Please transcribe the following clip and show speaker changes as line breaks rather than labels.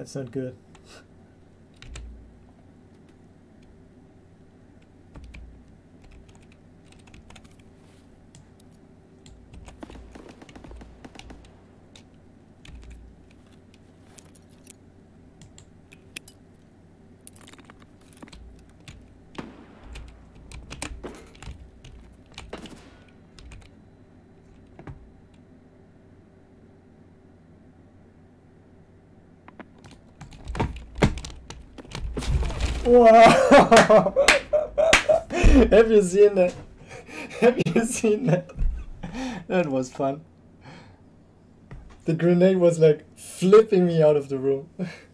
That's not good. Wow! Have you seen that? Have you seen that? That was fun. The grenade was like flipping me out of the room.